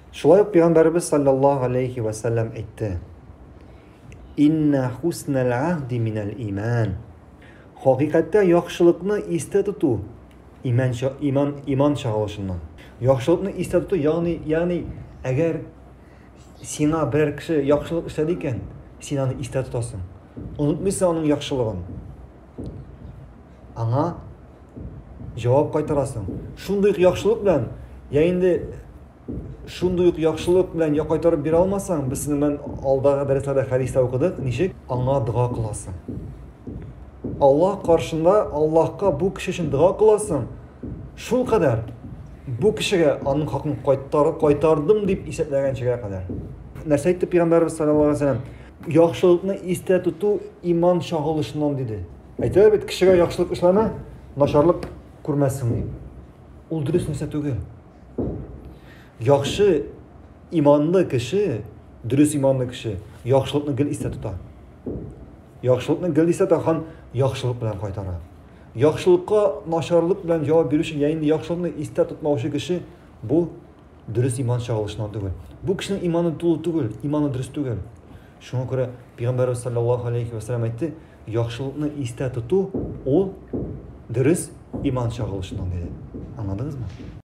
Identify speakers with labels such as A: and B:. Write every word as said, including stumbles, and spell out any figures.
A: Шулай ук Пәйгамбәрбез саллаллаһу алейхи ва саллям әйтте: "Инна хуснал ахди минал иман." Хакыйкатьтә яхшылыкны истә тоту иман иман иман чагылышыннан. Яхшылыкны истә тоту, ягъни ягъни әгәр сиңа берәр кеше яхшылык эшләде икән, син аны истә тотасың. Онытмыйсың аның яхшылыгын. Аңа җавап кайтарасың. Шундый ук яхшылык белән, я инде шундый ук яхшылык белән я кайтарып бирә алмасаң, без синең алдагы дәресләрдә хәдистә укыдык, ничек аңа дуа кыласың. Аллаһ каршында Аллаһка бу кеше өчен дуа кыласың. Шул кадәр бу кешегә аның хакын кайтарып кайтардым дип исәпләгәнчегә кадәр. Нәрсә әйтте Пәйгамбәрбез саллаллаһу алейхи ва саллям? Яхшылыкны истә тоту иман чагылышыннан диде. Әйтәләр бит, кешегә яхшылык эшләмә, начарлык күрмәссең дип. Ул дөрес нәрсә түгел. Яхшы иманлы кеше, дөрес иманлы кеше яхшылыкны гел истә тота. Яхшылыкны гел истә тоткан яхшылык белән кайтара. Яхшылыкка начарлык белән җавап бирүче, я инде яхшылыкны истә тотмаучы кеше бу дөрес иман чагылышыннан түгел. Бу кешенең иманы тулы түгел, иманы дөрес түгел. Шуңа күрә Пәйгамбәрбез саллаллаһу алейхи ва саллям әйтте: "Яхшылыкны истә тоту ул дөрес иман чагылышыннан" диде. Аңладыңызмы?